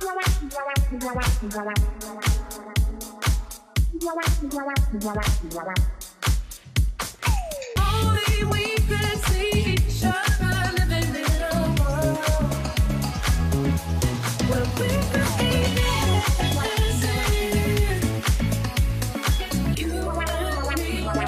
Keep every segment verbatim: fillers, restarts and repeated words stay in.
Only we could see each other living in a world where we could be dancing. You and me, you and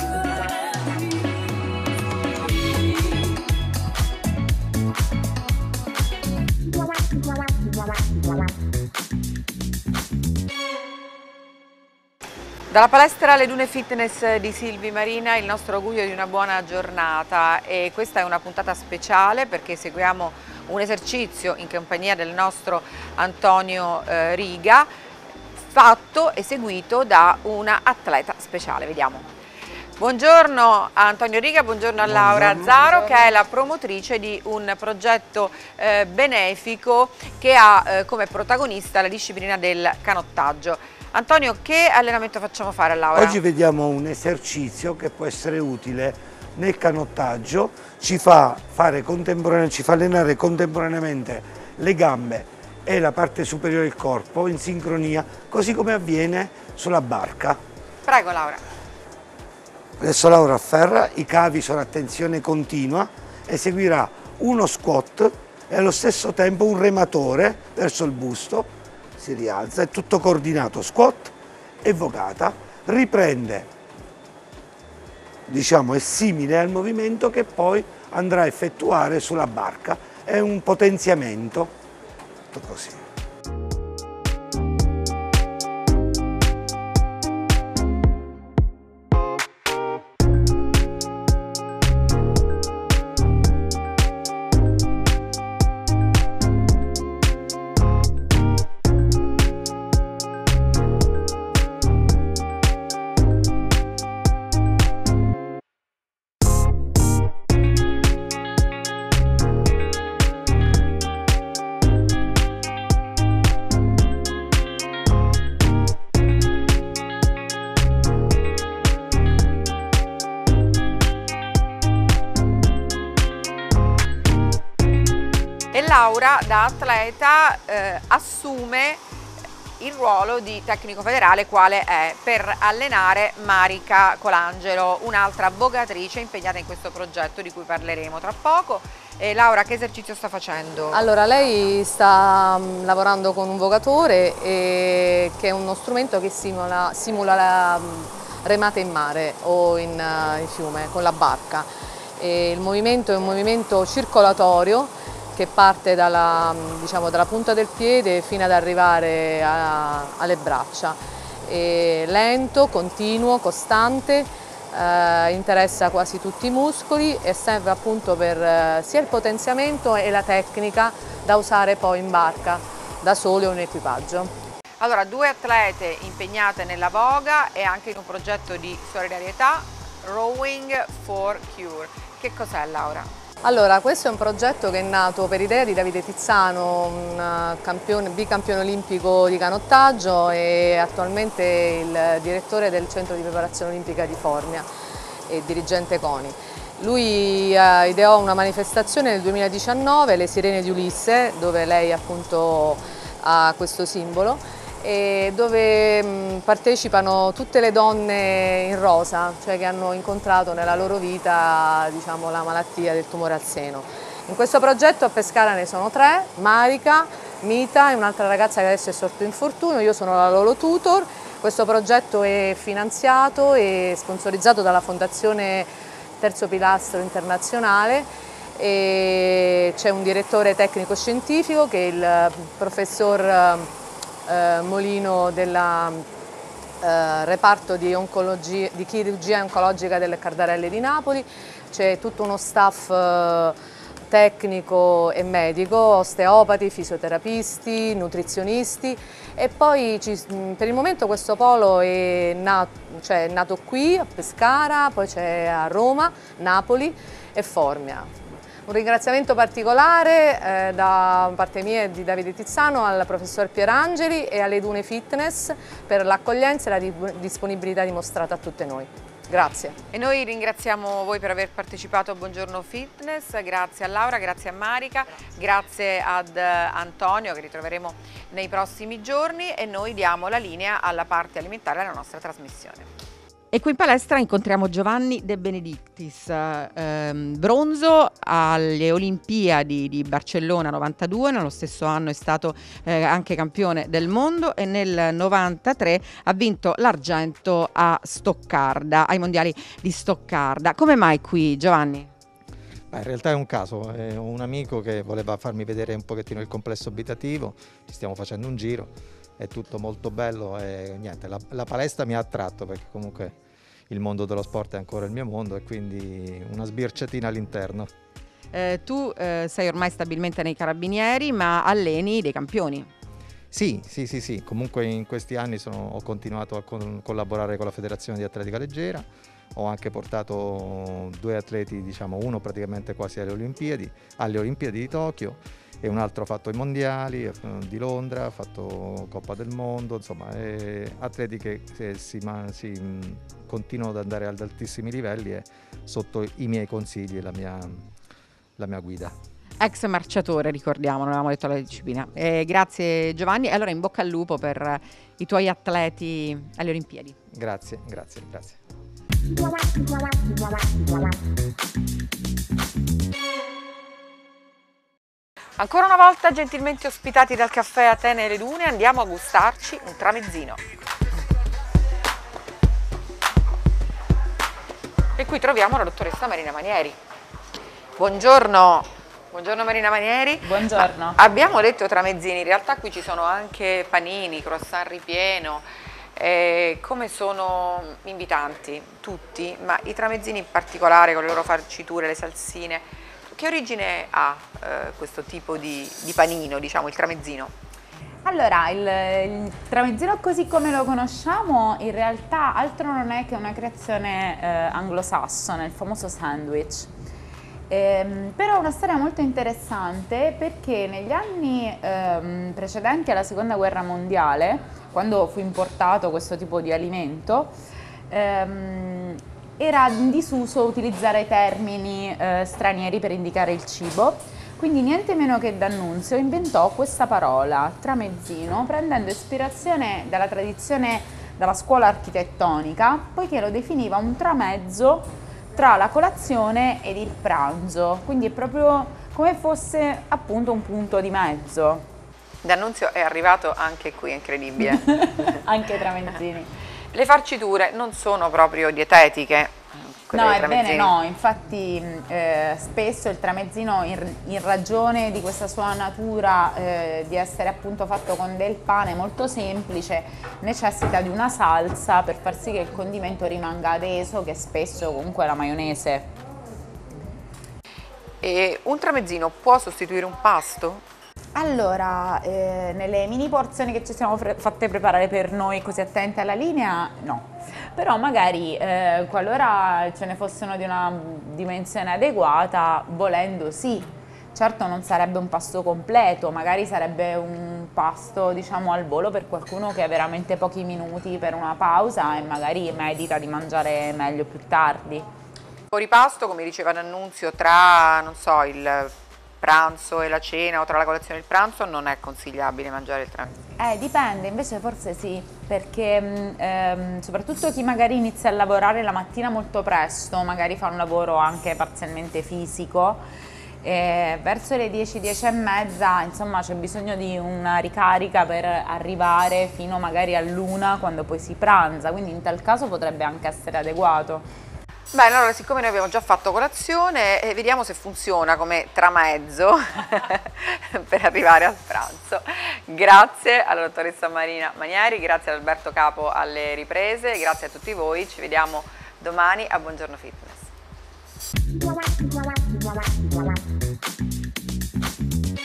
Dalla palestra Le Dune Fitness di Silvi Marina il nostro augurio di una buona giornata, e questa è una puntata speciale perché seguiamo un esercizio in compagnia del nostro Antonio eh, Riga, fatto e seguito da una atleta speciale. Vediamo. Buongiorno a Antonio Riga, buongiorno a Laura Buongiorno. Azzaro, che è la promotrice di un progetto eh, benefico che ha eh, come protagonista la disciplina del canottaggio. Antonio, che allenamento facciamo fare a Laura? Oggi vediamo un esercizio che può essere utile nel canottaggio, ci fa, fare ci fa allenare contemporaneamente le gambe e la parte superiore del corpo in sincronia, così come avviene sulla barca. Prego Laura. Adesso Laura afferra, i cavi sono a tensione continua, eseguirà uno squat e allo stesso tempo un rematore verso il busto, si rialza, è tutto coordinato, squat e vogata, riprende, diciamo è simile al movimento che poi andrà a effettuare sulla barca, è un potenziamento, tutto così. E Laura, da atleta, eh, assume il ruolo di tecnico federale, quale è per allenare Marica Colangelo, un'altra vogatrice impegnata in questo progetto di cui parleremo tra poco. E Laura, che esercizio sta facendo? Allora, lei sta um, lavorando con un vogatore, e, che è uno strumento che simula, simula la um, remata in mare o in, uh, in fiume con la barca. E il movimento è un movimento circolatorio che parte dalla, diciamo, dalla punta del piede fino ad arrivare a, alle braccia. È lento, continuo, costante, eh, interessa quasi tutti i muscoli e serve appunto per eh, sia il potenziamento e la tecnica da usare poi in barca, da soli o in equipaggio. Allora, due atlete impegnate nella voga e anche in un progetto di solidarietà, Rowing for Cure. Che cos'è, Laura? Allora, questo è un progetto che è nato per idea di Davide Tizzano, un campione, bicampione olimpico di canottaggio e attualmente il direttore del centro di preparazione olimpica di Formia e dirigente CONI. Lui eh, ideò una manifestazione nel duemiladiciannove, Le Sirene di Ulisse, dove lei appunto ha questo simbolo, e dove mh, partecipano tutte le donne in rosa, cioè che hanno incontrato nella loro vita, diciamo, la malattia del tumore al seno. In questo progetto a Pescara ne sono tre: Marica, Mita e un'altra ragazza che adesso è sotto infortunio. Io sono la loro tutor. Questo progetto è finanziato e sponsorizzato dalla Fondazione Terzo Pilastro Internazionale, e c'è un direttore tecnico scientifico che è il professor Eh, Molino del eh, reparto di, di chirurgia oncologica delle Cardarelle di Napoli. C'è tutto uno staff eh, tecnico e medico, osteopati, fisioterapisti, nutrizionisti, e poi ci, per il momento questo polo è nato, cioè, è nato qui a Pescara, poi c'è a Roma, Napoli e Formia. Un ringraziamento particolare eh, da parte mia e di Davide Tizzano al professor Pierangeli e alle Dune Fitness per l'accoglienza e la disponibilità dimostrata a tutte noi. Grazie. E noi ringraziamo voi per aver partecipato a Buongiorno Fitness, grazie a Laura, grazie a Marica, grazie ad Antonio che ritroveremo nei prossimi giorni e noi diamo la linea alla parte alimentare della nostra trasmissione. E qui in palestra incontriamo Giovanni De Benedictis, ehm, bronzo alle Olimpiadi di Barcellona novantadue, nello stesso anno è stato eh, anche campione del mondo e nel novantatré ha vinto l'argento a Stoccarda, ai mondiali di Stoccarda. Come mai qui, Giovanni? Beh, in realtà è un caso, è un amico che voleva farmi vedere un pochettino il complesso abitativo, ci stiamo facendo un giro, è tutto molto bello e niente, la, la palestra mi ha attratto perché comunque il mondo dello sport è ancora il mio mondo e quindi una sbirciatina all'interno. Eh, tu eh, sei ormai stabilmente nei Carabinieri ma alleni dei campioni. Sì, sì, sì, sì, comunque in questi anni sono, ho continuato a con, collaborare con la Federazione di Atletica Leggera, ho anche portato due atleti, diciamo uno praticamente quasi alle Olimpiadi, alle Olimpiadi di Tokyo e un altro ha fatto i mondiali di Londra, ha fatto Coppa del Mondo, insomma atleti che si, si continuano ad andare ad altissimi livelli e sotto i miei consigli e la mia, la mia guida. Ex marciatore, ricordiamo, non avevamo detto la disciplina. Eh, grazie Giovanni, e allora in bocca al lupo per i tuoi atleti alle Olimpiadi. Grazie, grazie, grazie. Ancora una volta gentilmente ospitati dal caffè Atene Le Dune andiamo a gustarci un tramezzino. E qui troviamo la dottoressa Marina Manieri. Buongiorno, buongiorno Marina Manieri. Buongiorno. Ma abbiamo detto tramezzini, in realtà qui ci sono anche panini, croissant ripieno. Eh, come sono invitanti tutti, ma i tramezzini in particolare con le loro farciture, le salsine. Che origine ha eh, questo tipo di, di panino, diciamo, il tramezzino? Allora, il, il tramezzino così come lo conosciamo in realtà altro non è che una creazione eh, anglosassone, il famoso sandwich. Ehm, però è una storia molto interessante perché negli anni ehm, precedenti alla seconda guerra mondiale, quando fu importato questo tipo di alimento, ehm, era in disuso utilizzare termini eh, stranieri per indicare il cibo, quindi niente meno che D'Annunzio inventò questa parola, tramezzino, prendendo ispirazione dalla tradizione dalla scuola architettonica, poiché lo definiva un tramezzo tra la colazione ed il pranzo, quindi è proprio come fosse appunto un punto di mezzo. D'Annunzio è arrivato anche qui, è incredibile. Anche i tramezzini. Le farciture non sono proprio dietetiche. No, ebbene no, infatti eh, spesso il tramezzino in, in ragione di questa sua natura eh, di essere appunto fatto con del pane molto semplice necessita di una salsa per far sì che il condimento rimanga adeso, che spesso comunque è la maionese. E un tramezzino può sostituire un pasto? Allora, eh, nelle mini porzioni che ci siamo fatte preparare per noi così attenti alla linea, no. Però magari eh, qualora ce ne fossero di una dimensione adeguata, volendo sì. Certo non sarebbe un pasto completo, magari sarebbe un pasto diciamo al volo per qualcuno che ha veramente pochi minuti per una pausa e magari medita di mangiare meglio più tardi. Fuori pasto, come diceva D'Annunzio, tra non so, il pranzo e la cena o tra la colazione e il pranzo non è consigliabile mangiare il tramezzino? Eh, dipende, invece forse sì, perché ehm, soprattutto chi magari inizia a lavorare la mattina molto presto, magari fa un lavoro anche parzialmente fisico, eh, verso le dieci, dieci e mezza, insomma c'è bisogno di una ricarica per arrivare fino magari all'una quando poi si pranza, quindi in tal caso potrebbe anche essere adeguato. Bene, allora siccome noi abbiamo già fatto colazione, eh, vediamo se funziona come tramezzo per arrivare al pranzo. Grazie alla dottoressa Marina Manieri, grazie ad Alberto Capo alle riprese, grazie a tutti voi, ci vediamo domani a Buongiorno Fitness.